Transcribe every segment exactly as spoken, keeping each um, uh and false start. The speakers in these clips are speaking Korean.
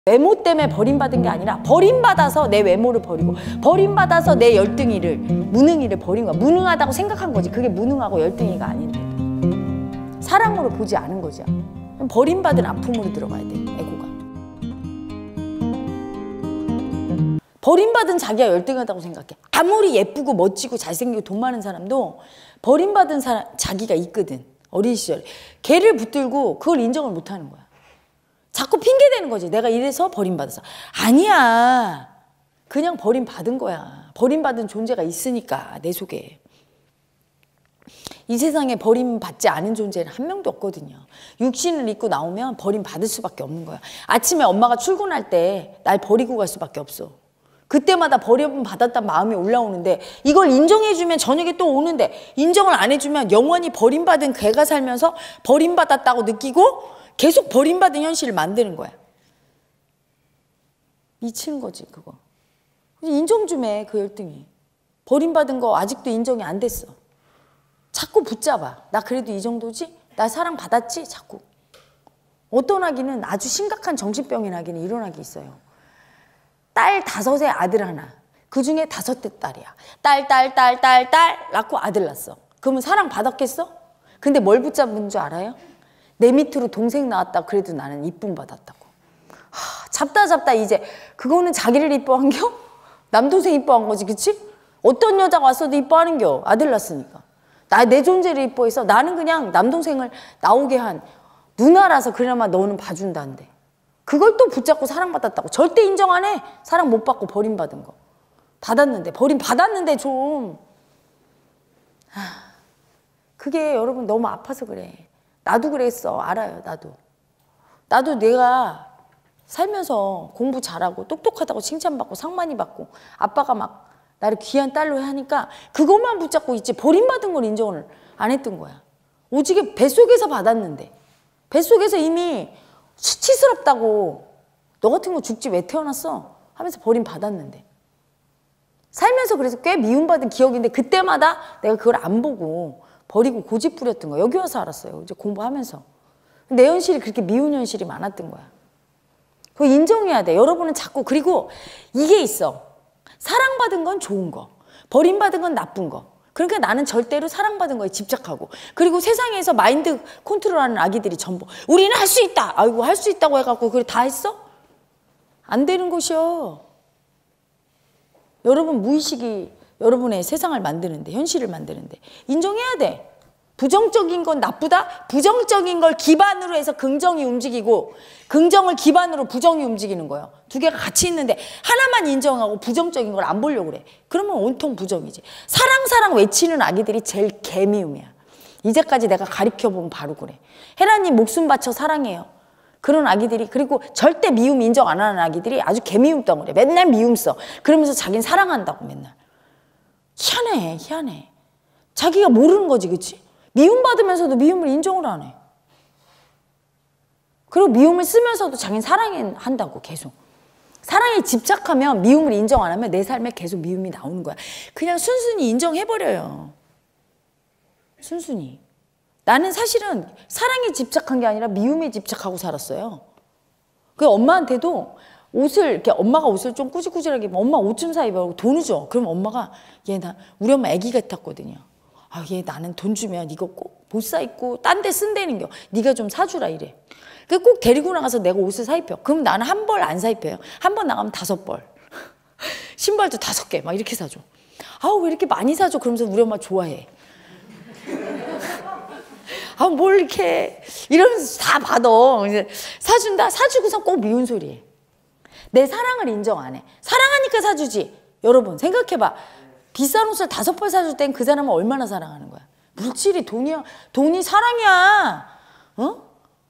외모 때문에 버림받은 게 아니라 버림받아서 내 외모를 버리고 버림받아서 내 열등이를, 무능이를 버린 거야. 무능하다고 생각한 거지. 그게 무능하고 열등이가 아닌데 사랑으로 보지 않은 거지. 버림받은 아픔으로 들어가야 돼, 에고가. 버림받은 자기가 열등하다고 생각해. 아무리 예쁘고 멋지고 잘생기고 돈 많은 사람도 버림받은 사람, 자기가 있거든. 어린 시절에 걔를 붙들고 그걸 인정을 못하는 거야. 자꾸 핑계대는 거지. 내가 이래서 버림받아서. 아니야. 그냥 버림받은 거야. 버림받은 존재가 있으니까 내 속에. 이 세상에 버림받지 않은 존재는 한 명도 없거든요. 육신을 입고 나오면 버림받을 수밖에 없는 거야. 아침에 엄마가 출근할 때 날 버리고 갈 수밖에 없어. 그때마다 버림받았다는 마음이 올라오는데 이걸 인정해주면 저녁에 또 오는데 인정을 안 해주면 영원히 버림받은 걔가 살면서 버림받았다고 느끼고 계속 버림받은 현실을 만드는 거야. 미치는 거지 그거. 인정 좀 해, 그 열등이. 버림받은 거 아직도 인정이 안 됐어. 자꾸 붙잡아. 나 그래도 이 정도지? 나 사랑받았지? 자꾸. 어떤 아기는 아주 심각한 정신병인 아기는 이런 아기 있어요. 딸 다섯에 아들 하나. 그중에 다섯째 딸이야. 딸, 딸, 딸, 딸, 딸 낳고 아들 낳았어. 그러면 사랑받았겠어? 근데 뭘 붙잡은 줄 알아요? 내 밑으로 동생 나왔다. 그래도 나는 이쁨 받았다고. 하, 잡다 잡다 이제 그거는 자기를 이뻐한겨? 남동생 이뻐한 거지, 그치? 어떤 여자가 왔어도 이뻐하는겨. 아들 낳았으니까. 나, 내 존재를 이뻐해서 나는 그냥 남동생을 나오게 한 누나라서 그나마 너는 봐준다는데. 그걸 또 붙잡고 사랑받았다고. 절대 인정 안 해. 사랑 못 받고 버림받은 거. 받았는데, 버림받았는데 좀. 하, 그게 여러분 너무 아파서 그래. 나도 그랬어. 알아요, 나도. 나도 내가 살면서 공부 잘하고 똑똑하다고 칭찬받고 상 많이 받고 아빠가 막 나를 귀한 딸로 하니까 그것만 붙잡고 있지 버림받은 걸 인정을 안 했던 거야. 오직에 뱃속에서 받았는데 뱃속에서 이미 수치스럽다고 너 같은 거 죽지 왜 태어났어? 하면서 버림받았는데 살면서 그래서 꽤 미움받은 기억인데 그때마다 내가 그걸 안 보고 버리고 고집 부렸던 거야. 여기 와서 알았어요. 이제 공부하면서. 내 현실이 그렇게 미운 현실이 많았던 거야. 그거 인정해야 돼. 여러분은 자꾸. 그리고 이게 있어. 사랑받은 건 좋은 거. 버림받은 건 나쁜 거. 그러니까 나는 절대로 사랑받은 거에 집착하고. 그리고 세상에서 마인드 컨트롤하는 아기들이 전부 우리는 할 수 있다. 아이고 할 수 있다고 해갖고 그걸 다 했어? 안 되는 것이요. 여러분 무의식이 여러분의 세상을 만드는데, 현실을 만드는데 인정해야 돼. 부정적인 건 나쁘다? 부정적인 걸 기반으로 해서 긍정이 움직이고 긍정을 기반으로 부정이 움직이는 거예요. 두 개가 같이 있는데 하나만 인정하고 부정적인 걸 안 보려고 그래. 그러면 온통 부정이지. 사랑 사랑 외치는 아기들이 제일 개미움이야. 이제까지 내가 가르쳐보면 바로 그래. 헤라님 목숨 바쳐 사랑해요. 그런 아기들이. 그리고 절대 미움 인정 안 하는 아기들이 아주 개미움 덩어리. 맨날 미움 써. 그러면서 자기는 사랑한다고 맨날. 희한해, 희한해. 자기가 모르는 거지, 그치? 미움받으면서도 미움을 인정을 안 해. 그리고 미움을 쓰면서도 자기는 사랑한다고 계속. 사랑에 집착하면 미움을 인정 안 하면 내 삶에 계속 미움이 나오는 거야. 그냥 순순히 인정해버려요. 순순히. 나는 사실은 사랑에 집착한 게 아니라 미움에 집착하고 살았어요. 그 엄마한테도 옷을 이렇게 엄마가 옷을 좀 꾸질꾸질하게 입으면 엄마 옷 좀 사 입어. 돈을 줘. 그럼 엄마가 얘 나 우리 엄마 애기 같았거든요. 아, 얘 나는 돈 주면 이거 꼭 못 사 입고 딴 데 쓴다는겨. 네가 좀 사주라 이래. 그 꼭 데리고 나가서 내가 옷을 사 입혀. 그럼 나는 한 벌 안 사 입혀요. 한 번 나가면 다섯 벌. 신발도 다섯 개 막 이렇게 사줘. 아우 왜 이렇게 많이 사줘? 그러면서 우리 엄마 좋아해. 아, 뭘 이렇게 이러면서 다 받아. 이제 사준다. 사주고서 꼭 미운 소리 해. 내 사랑을 인정 안 해. 사랑하니까 사주지. 여러분 생각해봐. 비싼 옷을 다섯 벌 사줄 땐 그 사람은 얼마나 사랑하는 거야. 물질이 돈이야. 돈이 사랑이야. 어?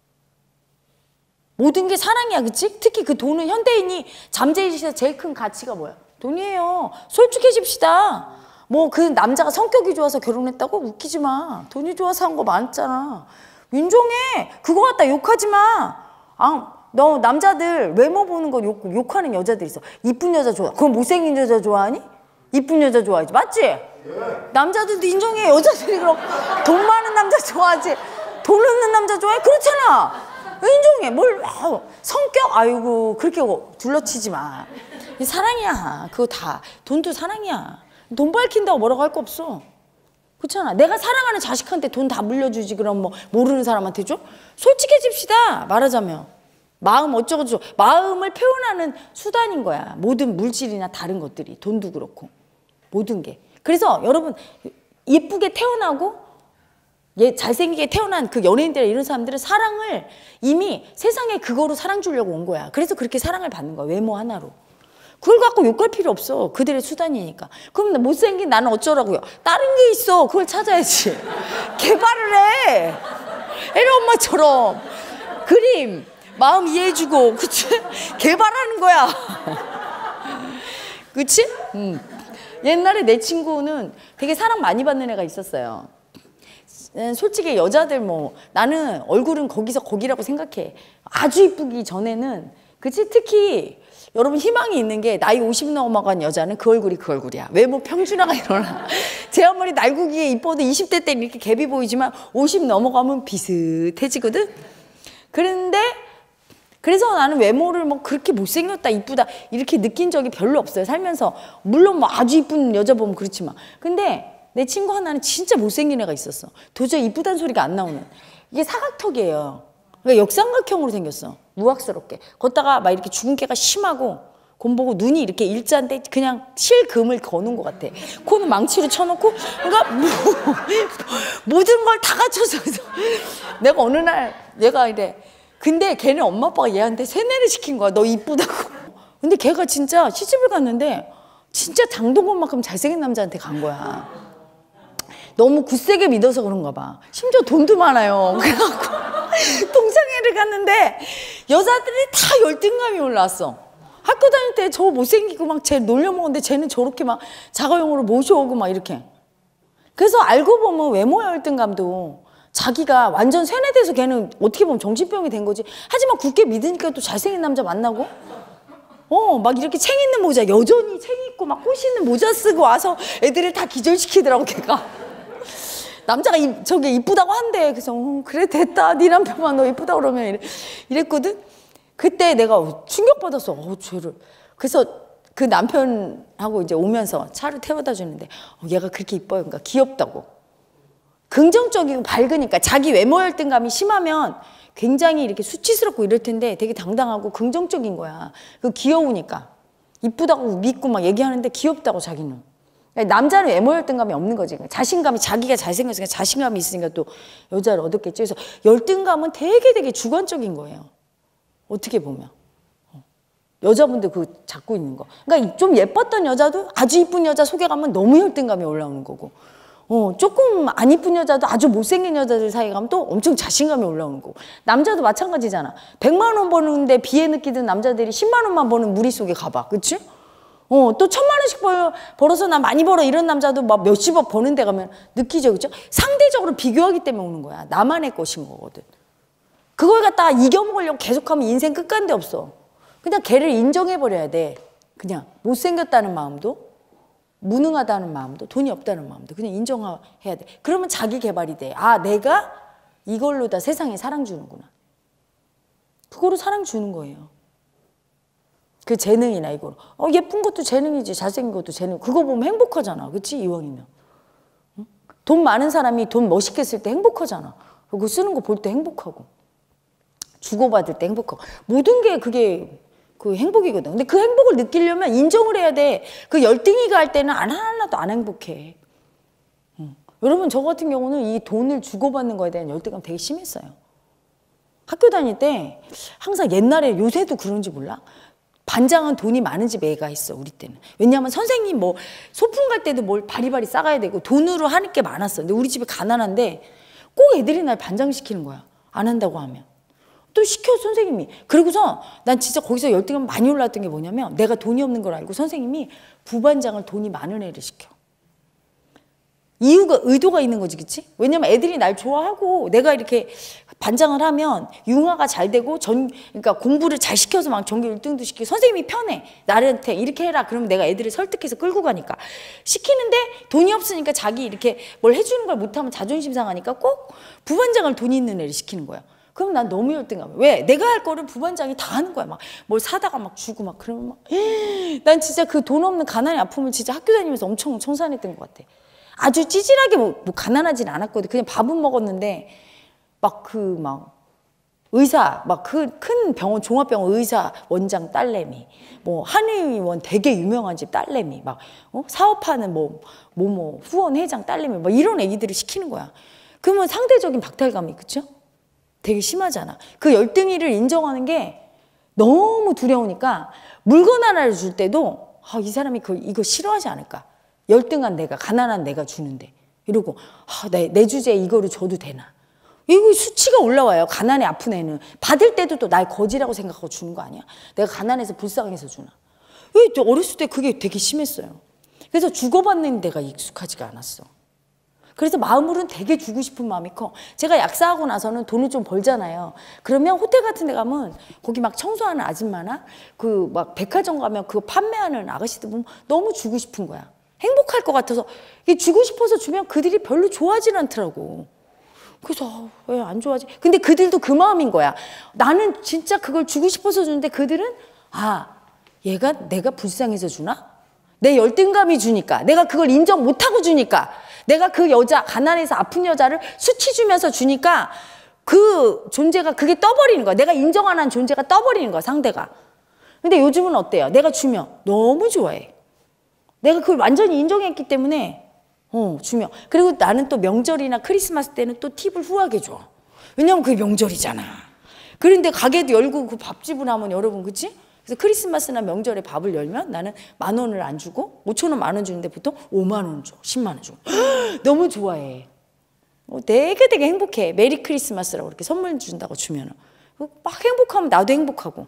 모든 게 사랑이야. 그치? 특히 그 돈은 현대인이 잠재의식에서 제일 큰 가치가 뭐야? 돈이에요. 솔직해집시다. 뭐 그 남자가 성격이 좋아서 결혼했다고? 웃기지 마. 돈이 좋아서 한 거 많잖아. 인정해. 그거 갖다 욕하지 마. 아, 너 남자들 외모 보는 거 욕, 욕하는 여자들 있어. 이쁜 여자 좋아. 그럼 못생긴 여자 좋아하니? 이쁜 여자 좋아하지. 맞지? 네. 남자들도 인정해. 여자들이 그럼 돈 많은 남자 좋아하지. 돈 없는 남자 좋아해? 그렇잖아. 인정해. 뭘 아, 성격 아이고 그렇게 둘러치지 마. 사랑이야. 그거 다 돈도 사랑이야. 돈 밝힌다고 뭐라고 할 거 없어. 그렇잖아. 내가 사랑하는 자식한테 돈 다 물려주지 그럼 뭐 모르는 사람한테 줘? 솔직해집시다. 말하자면 마음 어쩌고저쩌고 마음을 표현하는 수단인 거야. 모든 물질이나 다른 것들이 돈도 그렇고 모든 게. 그래서 여러분 예쁘게 태어나고 예, 잘생기게 태어난 그 연예인들 이런 사람들은 사랑을 이미 세상에 그거로 사랑 주려고 온 거야. 그래서 그렇게 사랑을 받는 거야. 외모 하나로. 그걸 갖고 욕할 필요 없어. 그들의 수단이니까. 그럼 못생긴 나는 어쩌라고요? 다른 게 있어. 그걸 찾아야지. 개발을 해. 애리 엄마처럼. 그림, 마음 이해해주고, 그치? 개발하는 거야. 그치? 음. 옛날에 내 친구는 되게 사랑 많이 받는 애가 있었어요. 솔직히 여자들 뭐 나는 얼굴은 거기서 거기라고 생각해. 아주 이쁘기 전에는 그치? 특히 여러분 희망이 있는 게 나이 오십 넘어간 여자는 그 얼굴이 그 얼굴이야. 외모 평준화가 일어나. 제 아무리 날고기에 이뻐도 이십 대 때 이렇게 갭이 보이지만 오십 넘어가면 비슷해지거든. 그런데 그래서 나는 외모를 뭐 그렇게 못생겼다 이쁘다 이렇게 느낀 적이 별로 없어요. 살면서. 물론 뭐 아주 이쁜 여자 보면 그렇지만. 근데 내 친구 하나는 진짜 못생긴 애가 있었어. 도저히 이쁘다는 소리가 안 나오는. 이게 사각턱이에요. 그러니까 역삼각형으로 생겼어. 무악스럽게. 걷다가 막 이렇게 주근깨가 심하고 곰 보고 눈이 이렇게 일자인데 그냥 실금을 거는 것 같아. 코는 망치로 쳐놓고 그러니까 뭐, 모든 걸 다 갖춰서 내가 어느 날 얘가 이래. 근데 걔네 엄마 아빠가 얘한테 세뇌를 시킨 거야. 너 이쁘다고. 근데 걔가 진짜 시집을 갔는데 진짜 장동건만큼 잘생긴 남자한테 간 거야. 너무 굳세게 믿어서 그런가 봐. 심지어 돈도 많아요. 그래갖고 동창회를 갔는데 여자들이 다 열등감이 올라왔어. 학교 다닐 때 저 못생기고 막 쟤 놀려먹었는데 쟤는 저렇게 막 자가용으로 모셔오고 막 이렇게. 그래서 알고 보면 외모 열등감도 자기가 완전 세뇌돼서 걔는 어떻게 보면 정신병이 된 거지. 하지만 굳게 믿으니까 또 잘생긴 남자 만나고 어, 막 이렇게 챙 있는 모자 여전히 챙 있고 막 꽃 있는 모자 쓰고 와서 애들을 다 기절시키더라고 걔가. 남자가 이, 저게 이쁘다고 한대. 그래서 어, 그래 됐다. 네 남편만 너 이쁘다 그러면 이래, 이랬거든. 그때 내가 충격받았어. 어, 쟤를. 그래서 그 남편하고 이제 오면서 차를 태워다 주는데 어, 얘가 그렇게 이뻐요. 그러니까 귀엽다고. 긍정적이고 밝으니까 자기 외모 열등감이 심하면 굉장히 이렇게 수치스럽고 이럴 텐데 되게 당당하고 긍정적인 거야. 그 귀여우니까. 이쁘다고 믿고 막 얘기하는데 귀엽다고 자기는. 남자는 외모 열등감이 없는 거지. 자신감이 자기가 잘생겼으니까 자신감이 있으니까 또 여자를 얻었겠지. 그래서 열등감은 되게 되게 주관적인 거예요. 어떻게 보면. 여자분들 그 잡고 있는 거. 그러니까 좀 예뻤던 여자도 아주 이쁜 여자 속에 가면 너무 열등감이 올라오는 거고. 어, 조금 안 이쁜 여자도 아주 못생긴 여자들 사이에 가면 또 엄청 자신감이 올라오는 거고. 남자도 마찬가지잖아. 백만 원 버는데 비애 느끼던 남자들이 십만 원만 버는 무리 속에 가봐. 그치? 어, 또 천만 원씩 벌, 벌어서 나 많이 벌어 이런 남자도 막 몇십억 버는 데 가면 느끼죠. 그죠? 상대적으로 비교하기 때문에 오는 거야. 나만의 것인 거거든. 그걸 갖다가 이겨먹으려고 계속하면 인생 끝간데 없어. 그냥 걔를 인정해버려야 돼. 그냥 못생겼다는 마음도 무능하다는 마음도 돈이 없다는 마음도 그냥 인정해야 돼. 그러면 자기 개발이 돼. 아, 내가 이걸로 다 세상에 사랑 주는구나. 그거로 사랑 주는 거예요. 그 재능이나 이거로. 어, 예쁜 것도 재능이지. 잘생긴 것도 재능. 그거 보면 행복하잖아. 그치? 이왕이면. 응? 돈 많은 사람이 돈 멋있게 쓸 때 행복하잖아. 그거 쓰는 거 볼 때 행복하고. 주고받을 때 행복하고. 모든 게 그게 그 행복이거든. 근데 그 행복을 느끼려면 인정을 해야 돼. 그 열등이가 할 때는 안 하나도 안 행복해. 응. 여러분 저 같은 경우는 이 돈을 주고받는 거에 대한 열등감 되게 심했어요. 학교 다닐 때 항상 옛날에 요새도 그런지 몰라. 반장은 돈이 많은 집 애가 있어 우리 때는. 왜냐하면 선생님 뭐 소풍 갈 때도 뭘 바리바리 싸가야 되고 돈으로 하는 게 많았어. 근데 우리 집이 가난한데 꼭 애들이 날 반장시키는 거야. 안 한다고 하면. 또 시켜 선생님이. 그러고서 난 진짜 거기서 열등감 많이 올라왔던 게 뭐냐면 내가 돈이 없는 걸 알고 선생님이 부반장을 돈이 많은 애를 시켜. 이유가 의도가 있는 거지, 그치? 왜냐면 애들이 날 좋아하고 내가 이렇게 반장을 하면 융화가 잘 되고 전 그러니까 공부를 잘 시켜서 막 전교 일 등도 시키고 선생님이 편해. 나한테 이렇게 해라. 그러면 내가 애들을 설득해서 끌고 가니까. 시키는데 돈이 없으니까 자기 이렇게 뭘 해주는 걸 못하면 자존심 상하니까 꼭 부반장을 돈 있는 애를 시키는 거야. 그럼 난 너무 열등감이야. 왜? 내가 할 거를 부반장이 다 하는 거야. 막 뭘 사다가 막 주고 막 그러면 막 난 진짜 그 돈 없는 가난의 아픔을 진짜 학교 다니면서 엄청 청산했던 것 같아. 아주 찌질하게 뭐, 뭐 가난하진 않았거든. 그냥 밥은 먹었는데 막 그 막 의사 막 그 큰 병원 종합병원 의사 원장 딸내미 뭐 한의원 되게 유명한 집 딸내미 막 어? 사업하는 뭐 뭐 뭐 후원 회장 딸내미 막 이런 애기들을 시키는 거야. 그러면 상대적인 박탈감이 그쵸? 되게 심하잖아. 그 열등이를 인정하는 게 너무 두려우니까 물건 하나를 줄 때도 아, 이 사람이 그 이거 싫어하지 않을까? 열등한 내가 가난한 내가 주는데 이러고 아, 내, 내 주제에 이거를 줘도 되나? 이거 수치가 올라와요. 가난에 아픈 애는 받을 때도 또 날 거지라고 생각하고 주는 거 아니야? 내가 가난해서 불쌍해서 주나? 어렸을 때 그게 되게 심했어요. 그래서 주고받는 데가 익숙하지가 않았어. 그래서 마음으로는 되게 주고 싶은 마음이 커. 제가 약사하고 나서는 돈을 좀 벌잖아요. 그러면 호텔 같은 데 가면 거기 막 청소하는 아줌마나 그 막 백화점 가면 그거 판매하는 아가씨들 보면 너무 주고 싶은 거야. 행복할 것 같아서 주고 싶어서 주면 그들이 별로 좋아하진 않더라고. 그래서 왜 안 좋아하지? 근데 그들도 그 마음인 거야. 나는 진짜 그걸 주고 싶어서 주는데 그들은 아, 얘가 내가 불쌍해서 주나? 내 열등감이 주니까 내가 그걸 인정 못하고 주니까 내가 그 여자 가난해서 아픈 여자를 수치 주면서 주니까 그 존재가 그게 떠버리는 거야. 내가 인정 안 한 존재가 떠버리는 거야 상대가. 근데 요즘은 어때요? 내가 주면 너무 좋아해. 내가 그걸 완전히 인정했기 때문에 어 주면. 그리고 나는 또 명절이나 크리스마스 때는 또 팁을 후하게 줘. 왜냐면 그게 명절이잖아. 그런데 가게도 열고 그 밥집을 하면 여러분 그치? 그래서 크리스마스나 명절에 밥을 열면 나는 만 원을 안 주고 오천 원 만 원 주는데 보통 오만 원 줘. 십만 원 줘. 너무 좋아해. 되게 되게 행복해. 메리 크리스마스라고 이렇게 선물 준다고 주면은. 막 행복하면 나도 행복하고.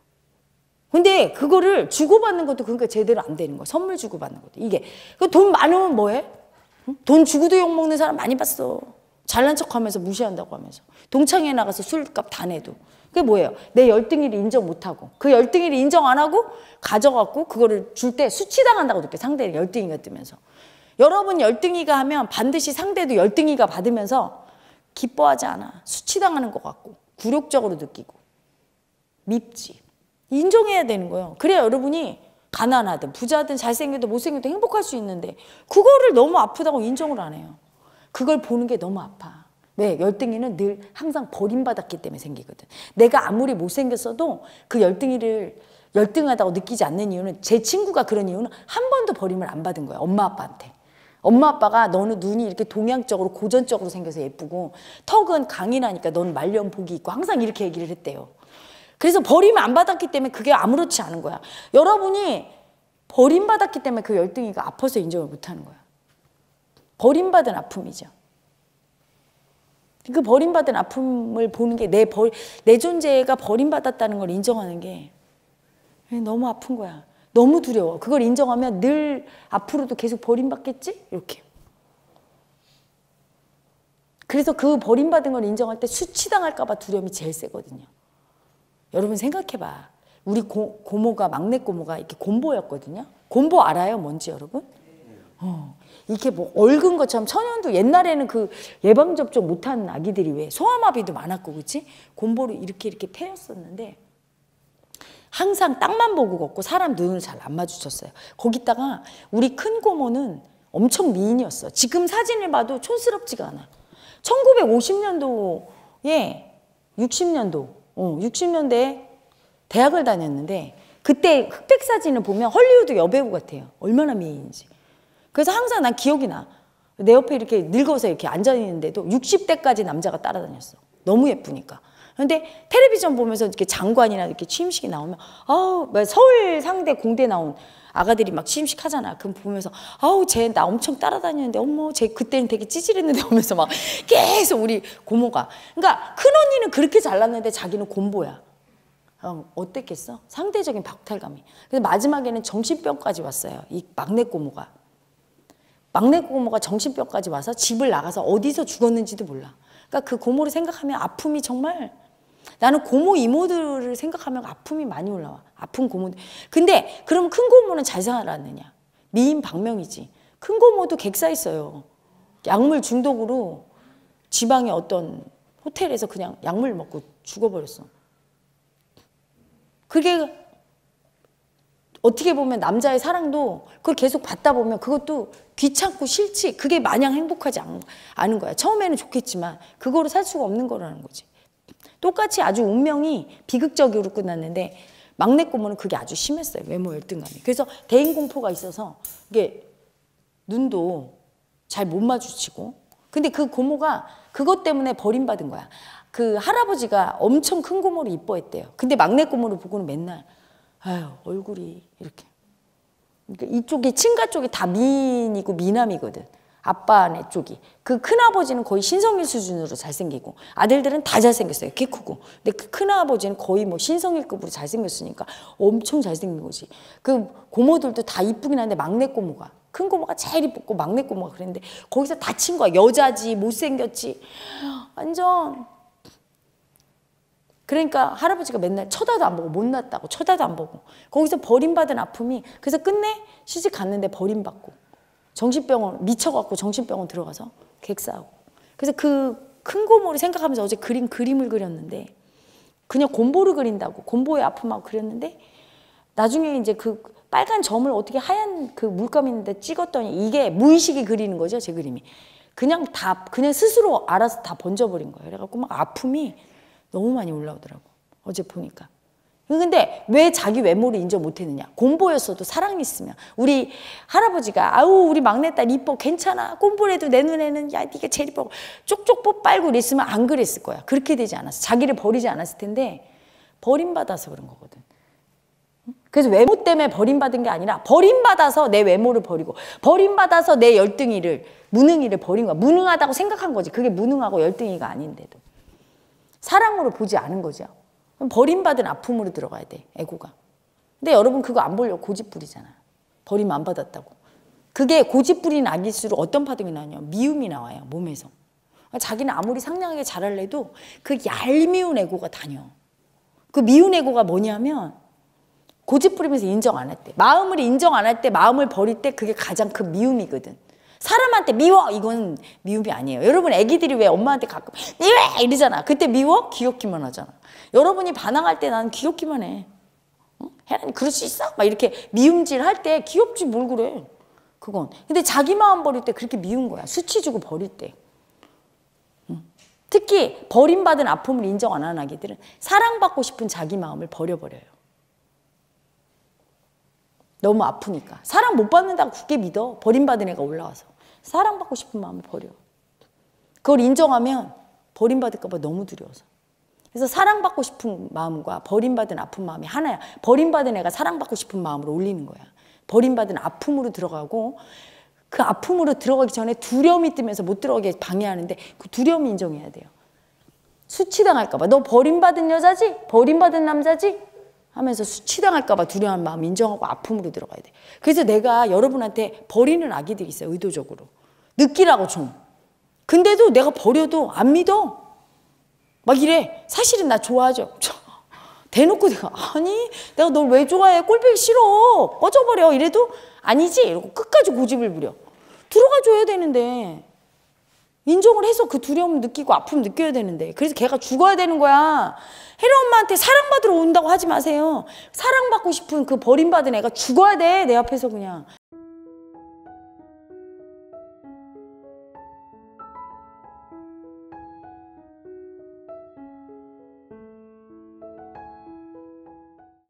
근데 그거를 주고받는 것도 그러니까 제대로 안 되는 거야. 선물 주고받는 것도. 이게. 돈 많으면 뭐해? 돈 주고도 욕먹는 사람 많이 봤어. 잘난 척하면서 무시한다고 하면서. 동창회 나가서 술값 다 내도. 그게 뭐예요? 내 열등이를 인정 못하고 그 열등이를 인정 안 하고 가져갖고 그거를 줄 때 수치당한다고 느껴. 상대를 열등이가 뜨면서. 여러분 열등이가 하면 반드시 상대도 열등이가 받으면서 기뻐하지 않아. 수치당하는 것 같고 굴욕적으로 느끼고 밉지. 인정해야 되는 거예요. 그래야 여러분이 가난하든 부자든 잘생겨도 못생겨도 행복할 수 있는데 그거를 너무 아프다고 인정을 안 해요. 그걸 보는 게 너무 아파. 왜? 열등이는 늘 항상 버림받았기 때문에 생기거든. 내가 아무리 못생겼어도 그 열등이를 열등하다고 느끼지 않는 이유는 제 친구가 그런 이유는 한 번도 버림을 안 받은 거야. 엄마 아빠한테. 엄마 아빠가 너는 눈이 이렇게 동양적으로 고전적으로 생겨서 예쁘고 턱은 강인하니까 너는 말년 복이 있고 항상 이렇게 얘기를 했대요. 그래서 버림을 안 받았기 때문에 그게 아무렇지 않은 거야. 여러분이 버림받았기 때문에 그 열등이가 아파서 인정을 못하는 거야. 버림받은 아픔이죠. 그 버림받은 아픔을 보는 게 내 내 존재가 버림받았다는 걸 인정하는 게 너무 아픈 거야. 너무 두려워. 그걸 인정하면 늘 앞으로도 계속 버림받겠지? 이렇게. 그래서 그 버림받은 걸 인정할 때 수치당할까 봐 두려움이 제일 세거든요. 여러분 생각해봐. 우리 고, 고모가 막내 고모가 이렇게 곰보였거든요. 곰보 알아요? 뭔지 여러분? 어. 이렇게 뭐 얽은 것처럼 천연두 옛날에는 그 예방접종 못한 아기들이 왜 소아마비도 많았고 그치? 곰보를 이렇게 이렇게 패였었는데 항상 땅만 보고 걷고 사람 눈을 잘 안 마주쳤어요. 거기다가 우리 큰 고모는 엄청 미인이었어. 지금 사진을 봐도 촌스럽지가 않아. 천구백오십 년도에 육십 년도 어, 육십 년대에 대학을 다녔는데 그때 흑백 사진을 보면 헐리우드 여배우 같아요. 얼마나 미인인지. 그래서 항상 난 기억이 나. 내 옆에 이렇게 늙어서 이렇게 앉아있는데도 육십 대까지 남자가 따라다녔어. 너무 예쁘니까. 근데 텔레비전 보면서 이렇게 장관이나 이렇게 취임식이 나오면 아우 서울 상대 공대 나온 아가들이 막 취임식 하잖아. 그럼 보면서 아우 쟤 나 엄청 따라다녔는데 어머 쟤 그때는 되게 찌질했는데 하면서 막 계속 우리 고모가. 그러니까 큰언니는 그렇게 잘났는데 자기는 곰보야. 어, 어땠겠어? 상대적인 박탈감이. 그래서 마지막에는 정신병까지 왔어요. 이 막내 고모가. 막내 고모가 정신병까지 와서 집을 나가서 어디서 죽었는지도 몰라. 그러니까 그 고모를 생각하면 아픔이 정말 나는 고모 이모들을 생각하면 아픔이 많이 올라와. 아픈 고모들. 근데 그럼 큰 고모는 잘 살았느냐? 미인 박명이지. 큰 고모도 객사 있어요. 약물 중독으로 지방에 어떤 호텔에서 그냥 약물 먹고 죽어버렸어. 그게 어떻게 보면 남자의 사랑도 그걸 계속 받다 보면 그것도 귀찮고 싫지, 그게 마냥 행복하지 않은 거야. 처음에는 좋겠지만 그거로 살 수가 없는 거라는 거지. 똑같이 아주 운명이 비극적으로 끝났는데 막내 고모는 그게 아주 심했어요. 외모 열등감이. 그래서 대인공포가 있어서 이게 눈도 잘 못 마주치고, 근데 그 고모가 그것 때문에 버림받은 거야. 그 할아버지가 엄청 큰 고모를 이뻐했대요. 근데 막내 고모를 보고는 맨날 아유 얼굴이 이렇게, 그러니까 이쪽이 친가 쪽이 다 미인이고 미남이거든. 아빠네 쪽이. 그 큰아버지는 거의 신성일 수준으로 잘생기고 아들들은 다 잘생겼어요. 키 크고. 근데 그 큰아버지는 거의 뭐 신성일급으로 잘생겼으니까 엄청 잘생긴 거지. 그 고모들도 다 이쁘긴 한데 막내 고모가, 큰 고모가 제일 이쁘고 막내 고모가 그랬는데 거기서 다친 거야. 여자지 못생겼지 완전. 그러니까 할아버지가 맨날 쳐다도 안 보고 못났다고 쳐다도 안 보고 거기서 버림받은 아픔이, 그래서 끝내 시집 갔는데 버림받고 정신병원 미쳐갖고 정신병원 들어가서 객사하고. 그래서 그 큰 고모를 생각하면서 어제 그린 그림을 그렸는데 그냥 곰보를 그린다고 곰보의 아픔하고 그렸는데 나중에 이제 그 빨간 점을 어떻게 하얀 그 물감 있는데 찍었더니 이게 무의식이 그리는 거죠. 제 그림이 그냥 다 그냥 스스로 알아서 다 번져버린 거예요. 그래갖고 막 아픔이 너무 많이 올라오더라고 어제 보니까. 근데 왜 자기 외모를 인정 못했느냐. 곰보였어도 사랑이 있으면. 우리 할아버지가 아우 우리 막내딸 이뻐 괜찮아 곰보래도 내 눈에는 야 네가 제일 이뻐 쪽쪽 뽀 빨고 이랬으면 안 그랬을 거야. 그렇게 되지 않았어. 자기를 버리지 않았을 텐데 버림받아서 그런 거거든. 그래서 외모 때문에 버림받은 게 아니라 버림받아서 내 외모를 버리고 버림받아서 내 열등이를 무능이를 버린 거야. 무능하다고 생각한 거지. 그게 무능하고 열등이가 아닌데도 사랑으로 보지 않은 거죠. 버림받은 아픔으로 들어가야 돼, 에고가. 근데 여러분 그거 안 보려고 고집 부리잖아. 버림 안 받았다고. 그게 고집 부린 악일수록 어떤 파동이 나냐, 미움이 나와요, 몸에서. 자기는 아무리 상냥하게 잘할래도 그 얄미운 에고가 다녀. 그 미운 에고가 뭐냐면 고집 부리면서 인정 안 할 때, 마음을 인정 안 할 때, 마음을 버릴 때 그게 가장 큰 미움이거든. 사람한테 미워! 이건 미움이 아니에요. 여러분 애기들이 왜 엄마한테 가끔 미워! 이러잖아. 그때 미워? 귀엽기만 하잖아. 여러분이 반항할 때 나는 귀엽기만 해. 어? 혜란이 그럴 수 있어? 막 이렇게 미움질 할 때 귀엽지 뭘 그래. 그건. 근데 자기 마음 버릴 때 그렇게 미운 거야. 수치 주고 버릴 때. 응. 특히 버림받은 아픔을 인정 안 하는 아기들은 사랑받고 싶은 자기 마음을 버려버려요. 너무 아프니까. 사랑 못 받는다고 굳게 믿어. 버림받은 애가 올라와서. 사랑받고 싶은 마음을 버려. 그걸 인정하면 버림받을까 봐 너무 두려워서. 그래서 사랑받고 싶은 마음과 버림받은 아픈 마음이 하나야. 버림받은 애가 사랑받고 싶은 마음으로 올리는 거야. 버림받은 아픔으로 들어가고 그 아픔으로 들어가기 전에 두려움이 뜨면서 못 들어가게 방해하는데 그 두려움 인정해야 돼요. 수치당할까 봐. 너 버림받은 여자지? 버림받은 남자지? 하면서 수치당할까 봐 두려운 마음 인정하고 아픔으로 들어가야 돼. 그래서 내가 여러분한테 버리는 아기들이 있어요. 의도적으로. 느끼라고 좀. 근데도 내가 버려도 안 믿어. 막 이래. 사실은 나 좋아하죠. 대놓고 내가 아니 내가 널 왜 좋아해. 꼴보기 싫어. 꺼져버려. 이래도 아니지. 이러고 끝까지 고집을 부려. 들어가 줘야 되는데. 인정을 해서 그 두려움 느끼고 아픔 느껴야 되는데. 그래서 걔가 죽어야 되는 거야. 혜라 엄마한테 사랑받으러 온다고 하지 마세요. 사랑받고 싶은 그 버림받은 애가 죽어야 돼. 내 앞에서 그냥.